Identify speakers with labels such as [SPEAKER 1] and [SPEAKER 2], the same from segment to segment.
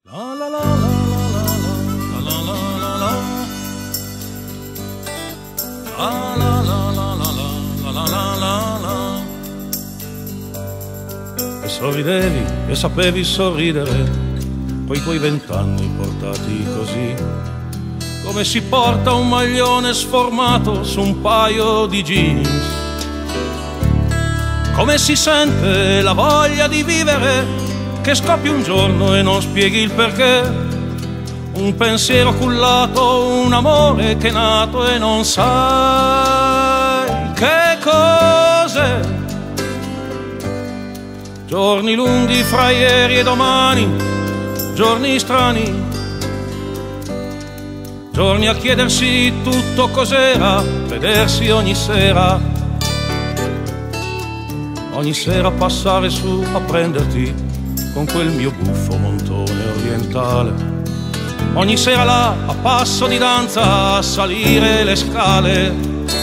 [SPEAKER 1] La la la la la la la la la la la la la la la la la. E sorridevi e sapevi sorridere coi tuoi 20 anni portati così, come si porta un maglione sformato su un paio di jeans. Come si sente la voglia di vivere che scoppi un giorno e non spieghi il perché, un pensiero cullato, un amore che è nato e non sai che cos'è. Giorni lunghi fra ieri e domani, giorni strani, giorni a chiedersi tutto cos'era, vedersi ogni sera passare su a prenderti con quel mio buffo montone orientale. Ogni sera là, a passo di danza, a salire le scale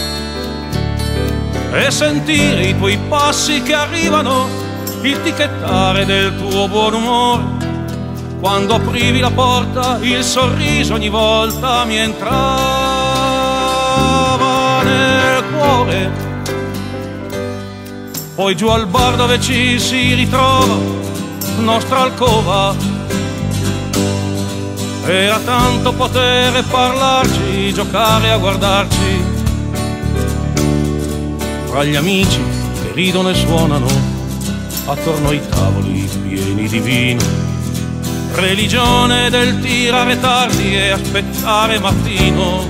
[SPEAKER 1] e sentire i tuoi passi che arrivano, il ticchettare del tuo buon umore. Quando aprivi la porta, il sorriso ogni volta mi entrava nel cuore. Poi giù al bar dove ci si ritrova, nostra alcova, era tanto potere parlarci, giocare a guardarci fra gli amici che ridono e suonano attorno ai tavoli pieni di vino. Religione del tirare tardi e aspettare mattino,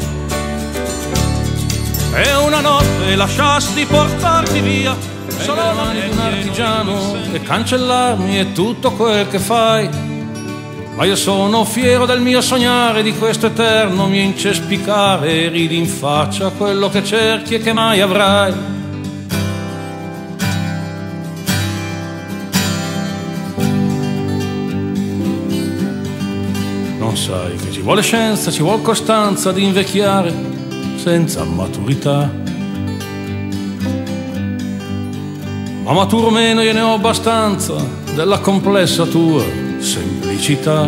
[SPEAKER 1] e una notte lasciasti portarti via solo le mani di un artigiano e cancellarmi è tutto quel che fai. Ma io sono fiero del mio sognare, di questo eterno mio incespicare, e ridi in faccia quello che cerchi e che mai avrai. Non sai che ci vuole scienza, ci vuole costanza di invecchiare senza maturità. Ma maturo meno io ne ho abbastanza della complessa tua semplicità.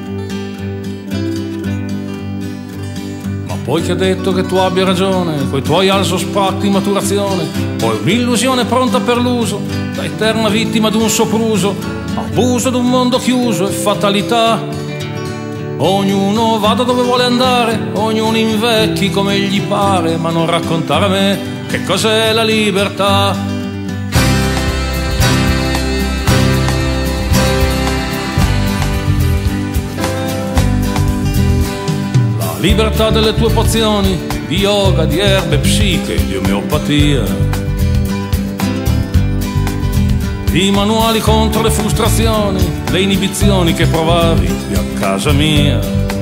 [SPEAKER 1] Ma poi che ha detto che tu abbia ragione, coi tuoi alzo spatti di maturazione, poi un'illusione pronta per l'uso, da eterna vittima d'un sopruso, abuso d'un mondo chiuso e fatalità. Ognuno vada dove vuole andare, ognuno invecchi come gli pare, ma non raccontare a me che cos'è la libertà. Libertà delle tue pozioni, di yoga, di erbe, psiche, di omeopatia, di manuali contro le frustrazioni, le inibizioni che provavi qui a casa mia.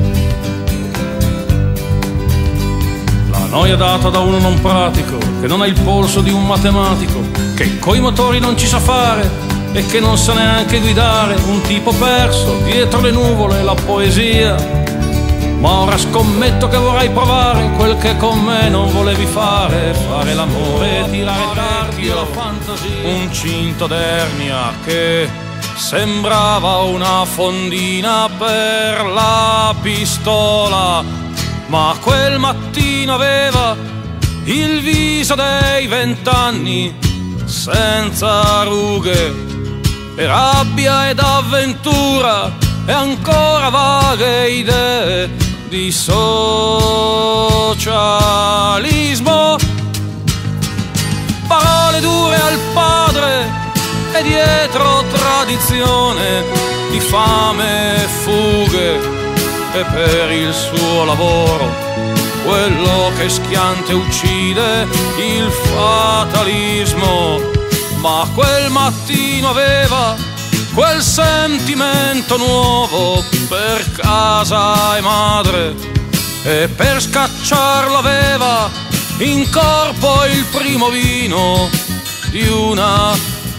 [SPEAKER 1] La noia data da uno non pratico, che non ha il polso di un matematico, che coi motori non ci sa fare e che non sa neanche guidare, un tipo perso dietro le nuvole, la poesia. Ma ora scommetto che vorrai provare quel che con me non volevi fare, fare l'amore e tirare tardi la fantasia. Un cinto d'ernia che sembrava una fondina per la pistola, ma quel mattino aveva il viso dei 20 anni, senza rughe e rabbia ed avventura e ancora vaghe idee di socialismo. Parole dure al padre e dietro tradizione di fame e fughe, e per il suo lavoro quello che schianta e uccide il fatalismo. Ma quel mattino aveva quel sentimento nuovo per casa e madre, e per scacciarlo aveva in corpo il primo vino di una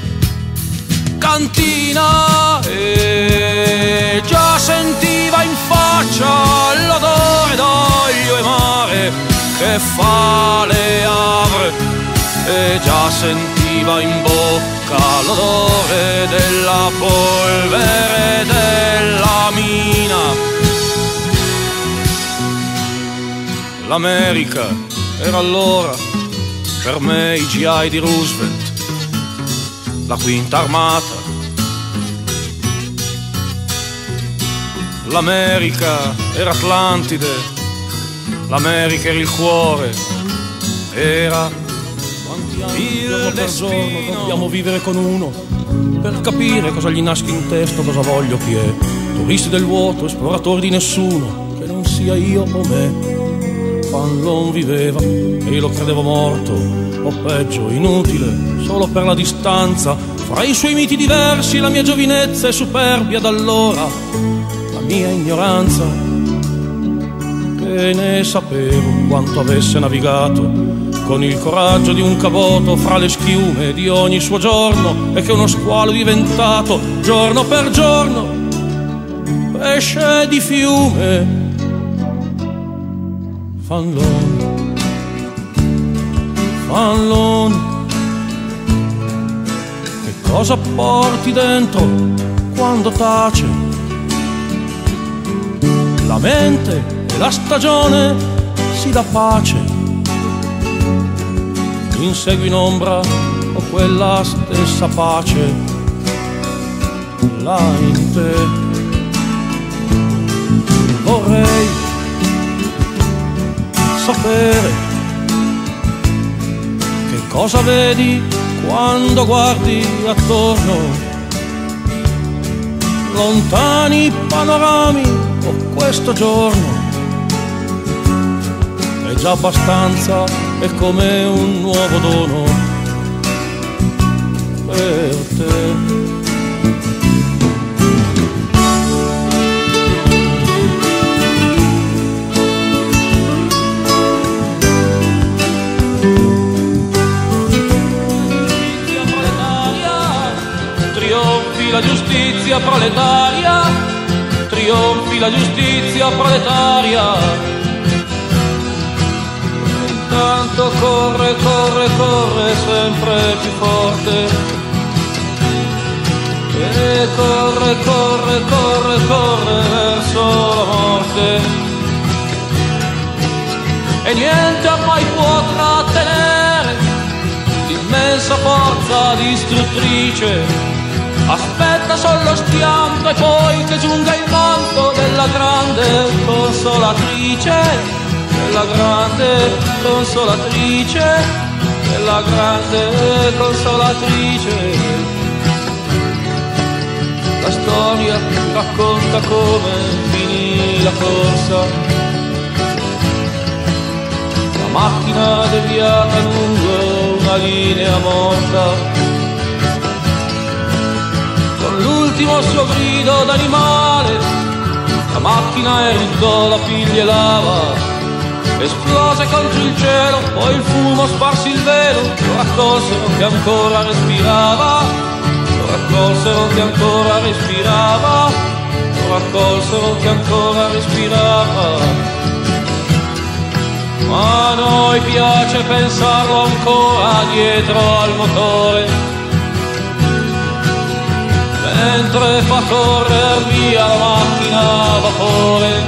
[SPEAKER 1] cantina, e già sentiva in faccia l'odore d'olio e mare che fa le apre, e già sentiva in bocca l'odore della polvere della mia. L'America era allora per me i GI di Roosevelt, la quinta armata. L'America era Atlantide, l'America era il cuore, era il destino. Dobbiamo vivere con uno per capire cosa gli nasce in testa, cosa voglio, chi è. Turisti del vuoto, esploratori di nessuno, che non sia io o me. Fallon viveva e io lo credevo morto, o peggio, inutile, solo per la distanza fra i suoi miti diversi. La mia giovinezza e superbia d'allora, la mia ignoranza, che ne sapevo quanto avesse navigato con il coraggio di un caboto fra le schiume di ogni suo giorno, e che uno squalo è diventato giorno per giorno pesce di fiume. Fallon, Fallon, che cosa porti dentro quando tace? La mente e la stagione si dà pace. Insegui in ombra o quella stessa pace là in te. Vorrei sapere che cosa vedi quando guardi attorno, lontani panorami o questo giorno. È già abbastanza, è come un nuovo dono per te. La giustizia proletaria, trionfi la giustizia proletaria. Intanto corre, corre, corre sempre più forte, e corre, corre, corre, corre verso la morte, e niente ormai può trattenere l'immensa forza distruttrice. Aspetta solo lo schianto e poi che giunga il manto della grande consolatrice, della grande consolatrice, della grande consolatrice. La storia racconta come finì la corsa, la macchina deviata lungo una linea morta. L'ultimo suo grido d'animale, la macchina eruttò la piglia e lava, esplose contro il cielo, poi il fumo sparse il velo, lo raccolsero che ancora respirava, lo raccolsero che ancora respirava, lo raccolsero che ancora respirava. Ma a noi piace pensarlo ancora dietro al motore, mentre fa correre via la macchina a vapore,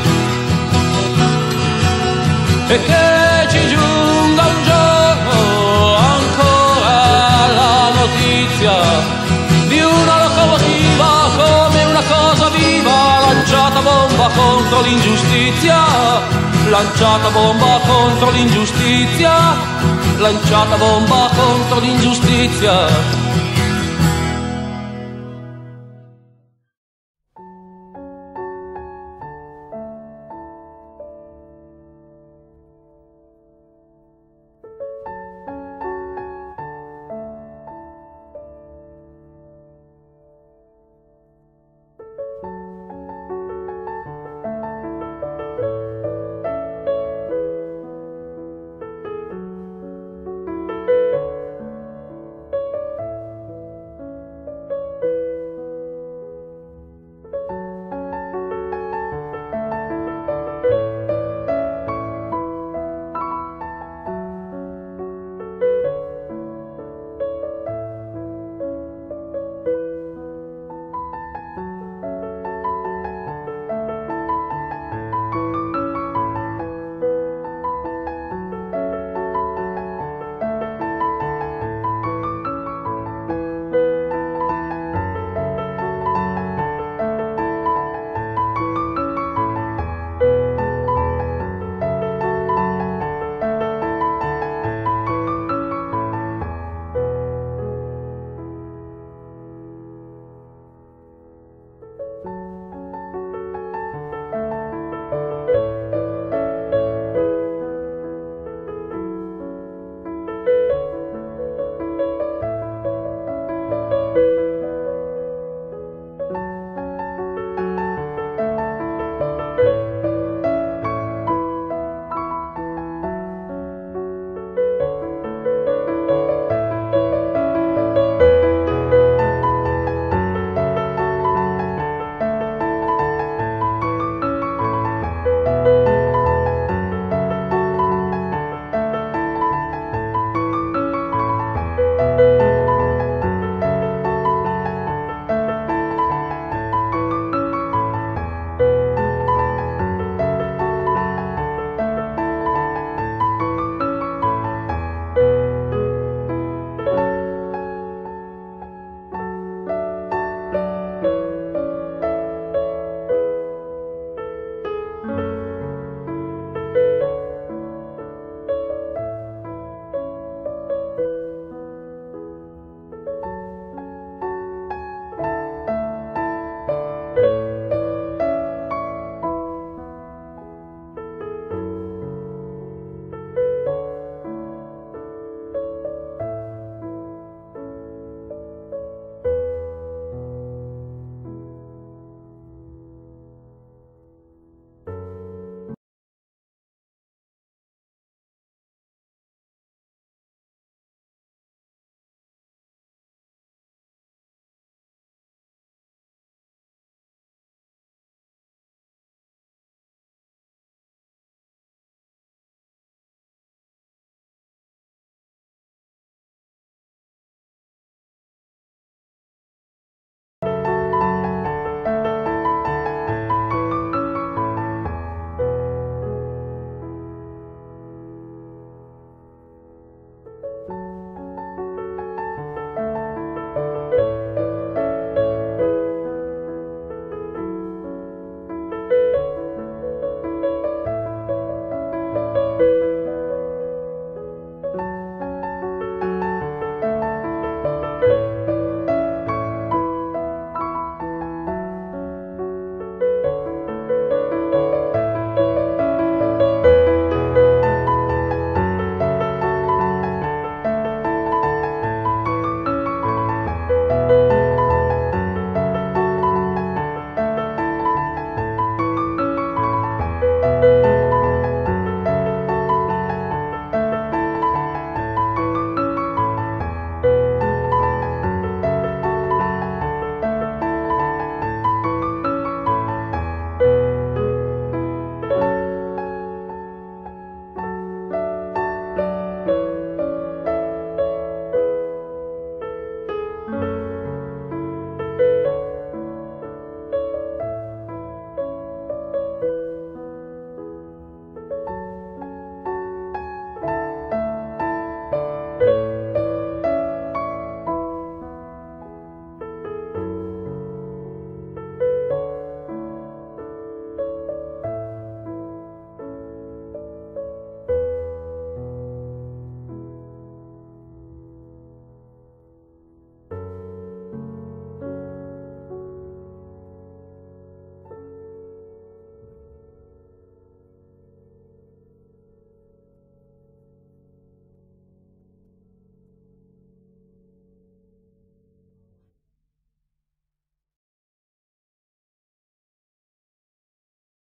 [SPEAKER 1] e che ci giunga un giorno ancora la notizia di una locomotiva come una cosa viva, lanciata bomba contro l'ingiustizia, lanciata bomba contro l'ingiustizia, lanciata bomba contro l'ingiustizia.